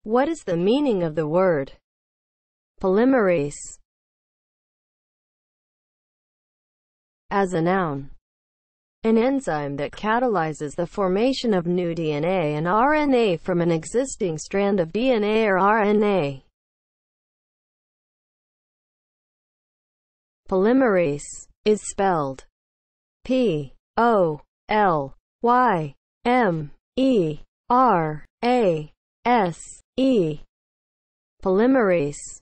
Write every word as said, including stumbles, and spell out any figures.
What is the meaning of the word polymerase as a noun? An enzyme that catalyzes the formation of new D N A and R N A from an existing strand of D N A or R N A. Polymerase is spelled P O L Y M E R A S E. Polymerase